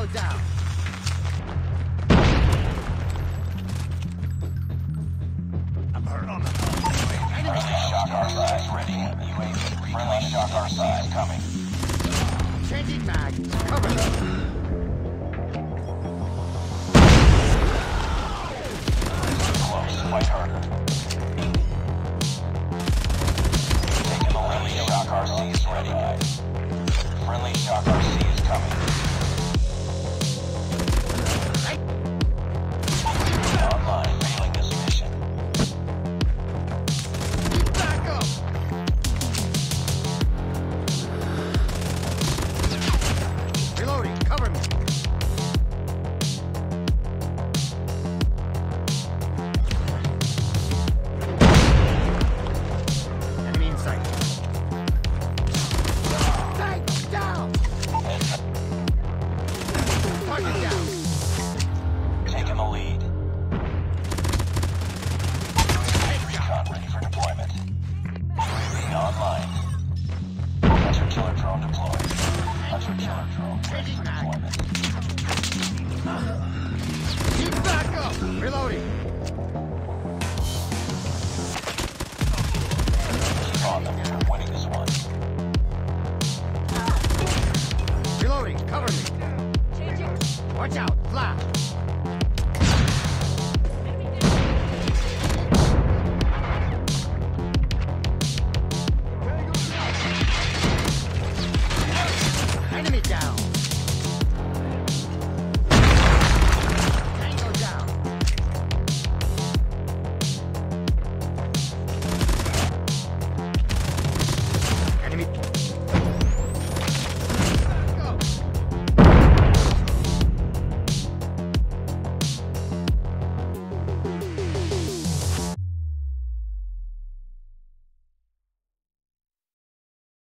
down. I'm hurt on the Friendly shock our side ready. UAV friendly shock our side coming. changing mag. Cover them. Close. Fight harder. Taking the friendly shock RC is ready. Friendly shock RC is coming. Online. Failing this mission. Back up. Reloading. Cover me. Enemy in sight. Tank down. Target down. Taking the lead. Recon ready for deployment. UAV online. Hunter killer drone deployed. Hunter killer drone ready for deployment. Keep back up. Reloading.